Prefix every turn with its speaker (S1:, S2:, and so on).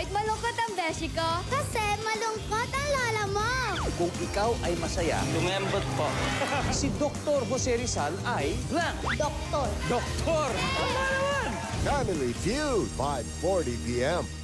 S1: malungkot ang beshi ko. Kasi malungkot ang lola mo.
S2: Kung ikaw ay masaya,
S3: Lumembot po.
S2: si Dr. Jose Rizal ay blank.
S1: Doktor.
S2: Doktor! Tama naman!
S4: Family Feud, 5:40 p.m.